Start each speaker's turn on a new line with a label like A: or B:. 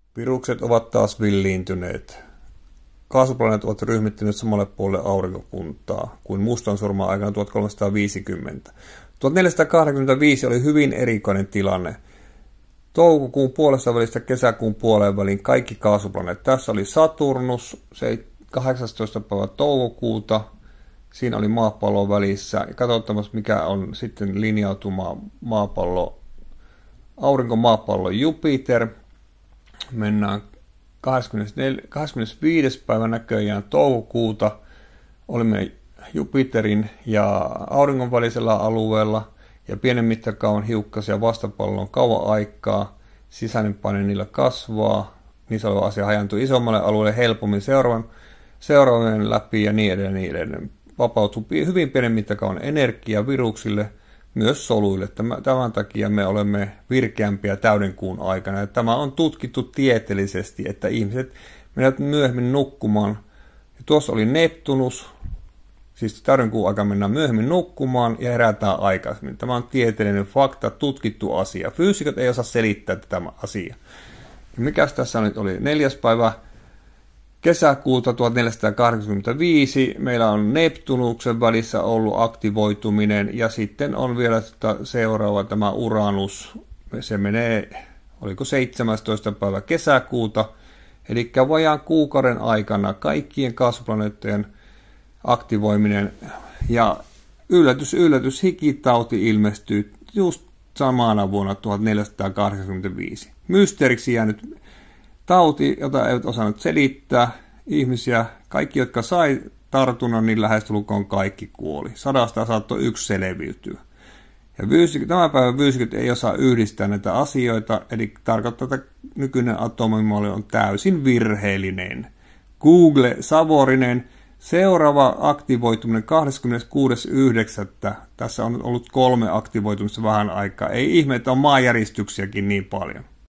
A: Virukset ovat taas villiintyneet. Kaasuplaneetat ovat ryhmittyneet samalle puolelle aurinkokuntaa kuin mustansurman aikana 1350. 1485 oli hyvin erikoinen tilanne. Toukokuun puolesta välistä kesäkuun puoleen väliin kaikki kaasuplaneetat. Tässä oli Saturnus, 18. päivä toukokuuta. Siinä oli maapallo välissä. Katsotaan, mikä on sitten linjautuma aurinko-maapallo Jupiter. Mennään 25. päivä näköjään toukokuuta. Olimme Jupiterin ja auringon välisellä alueella ja pienen mittakaavan hiukkasia vastapalloon kauan aikaa. Sisäinen paine niillä kasvaa. Niissä oleva asia hajantuu isommalle alueelle helpommin seuraavien läpi ja niin edelleen. Vapautuu hyvin pienen mittakaavan energia viruksille, myös soluille. Tämän takia me olemme virkeämpiä täydenkuun aikana. Ja tämä on tutkittu tieteellisesti, että ihmiset menevät myöhemmin nukkumaan. Ja tuossa oli Neptunus, siis täydenkuun aikana mennään myöhemmin nukkumaan ja herätään aikaisemmin. Tämä on tieteellinen fakta, tutkittu asia. Fyysikot ei osaa selittää tätä asiaa. Ja mikäs tässä nyt oli 4. päivä kesäkuuta 1485, meillä on Neptunuksen välissä ollut aktivoituminen ja sitten on vielä seuraava tämä Uranus, se menee, oliko 17. päivä kesäkuuta, eli vajaan kuukauden aikana kaikkien kaasuplaneettojen aktivoiminen ja yllätys, hikitauti ilmestyy just samana vuonna 1485. Mysteeriksi jäänyt tauti, jota ei osannut selittää, ihmisiä, kaikki jotka sai tartunnan, niin lähestulkoon kaikki kuoli. 100 saattoi 1 selviytyä. Ja tämän päivän fyysikot ei osaa yhdistää näitä asioita, eli tarkoittaa, että nykyinen atomimalli on täysin virheellinen. Google Savorinen, seuraava aktivoituminen 26.9. Tässä on ollut 3 aktivoitumista vähän aikaa. Ei ihme, että on maanjäristyksiäkin niin paljon.